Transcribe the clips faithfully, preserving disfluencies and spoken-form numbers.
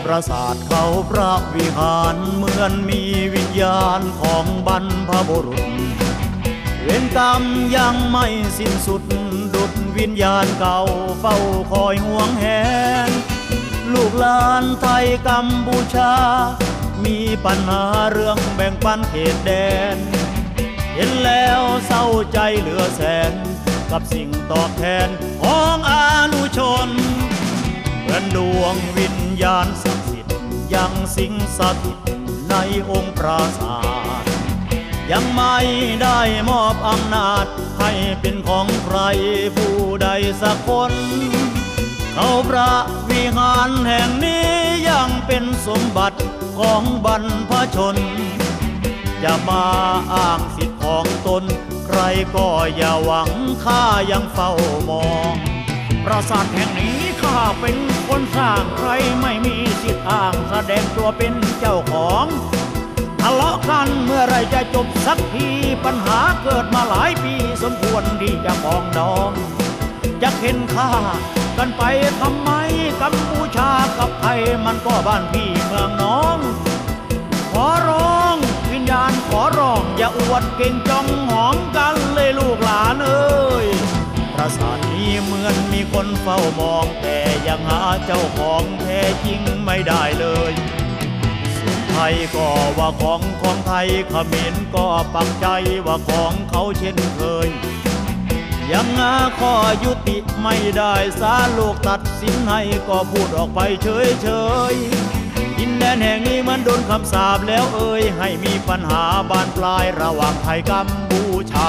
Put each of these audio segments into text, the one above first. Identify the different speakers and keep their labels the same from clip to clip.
Speaker 1: ปราสาทเขาพระวิหารเหมือนมีวิญญาณของบรรพบุรุษเวรกรรมยังไม่สิ้นสุดดุจวิญญาณเก่าเฝ้าคอยห่วงแหนลูกหลานไทยกัมพูชามีปัญหาเรื่องแบ่งปันเขตแดนเห็นแล้วเศร้าใจเหลือแสนกับสิ่งตอบแทนของอนุชนเหมือนดวงวิญญาณศักดิ์สิทธิ์ยังสิงสถิตในองค์ปราสาทยังไม่ได้มอบอำนาจให้เป็นของใครผู้ใดสักคนเขาพระวิหารแห่งนี้ยังเป็นสมบัติของบรรพชนอย่ามาอ้างสิทธิ์ของตนใครก็อย่าหวังข้ายังเฝ้ามองปราสาทแห่งนี้ข้าเป็นคนสร้างใครไม่มีสิทธิ์อ้างแสดงตัวเป็นเจ้าของทะเลาะกันเมื่อไรจะจบสักทีปัญหาเกิดมาหลายปีสมควรที่จะปองดองจะเห็นข้ากันไปทำไมกัมพูชากับไทยมันก็บ้านพี่เมืองน้องขอร้องวิญญาณขอร้องอย่าอวดเก่งจองหองกันเลยลูกหลานเอ้ยปราสาทนี้เหมือนมีคนเฝ้ามองแต่ยังหาเจ้าของแท้จริงไม่ได้เลยส่วนไทยก็ว่าของของไทยเขมรก็ปักใจว่าของเขาเช่นเคยยังหาข้อยุติไม่ได้ศาลโลกตัดสินให้ก็พูดออกไปเฉยเฉยดินแดนแห่งนี้มันโดนคำสาปแล้วเอ่ยให้มีปัญหาบานปลายระหว่างไทยกัมพูชา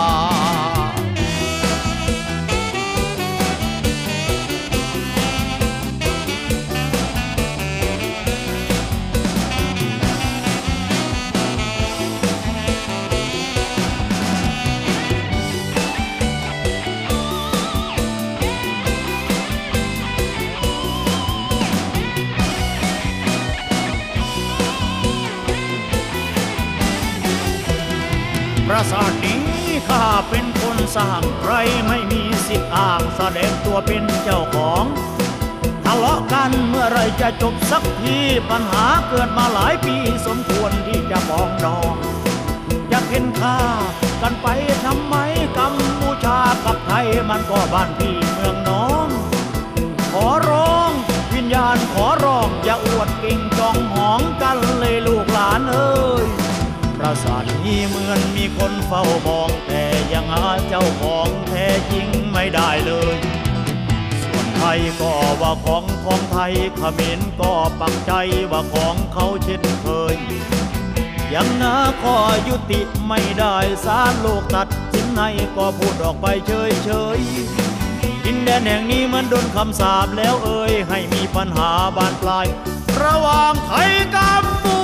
Speaker 1: ปราสาทนี้ข้าเป็นคนสร้างใครไม่มีสิทธิ์อ้างแสดงตัวเป็นเจ้าของทะเลาะกันเมื่อไรจะจบสักทีปัญหาเกิดมาหลายปีสมควรที่จะปองดองอยากเห็นข้ากันไปทำไมกัมพูชากับไทยมันก็บ้านพี่เมืองน้องขอร้องวิญญาณขอร้องอย่าอวดเก่งจองหองกันเลยลูกหลานเอ้ยปราสาทนี้เหมือนมีคนเฝ้ามองแต่ยังหาเจ้าของแท้จริงไม่ได้เลยส่วนไทยก็ว่าของของไทยเขมรก็ปักใจว่าของเขาเช่นเคยยังหาข้อยุติไม่ได้ศาลโลกตัดสินให้ก็พูดออกไปเฉยเฉยดินแดนแห่งนี้มันโดนคำสาปแล้วเอ่ยให้มีปัญหาบานปลายระหว่างไทยกัมพู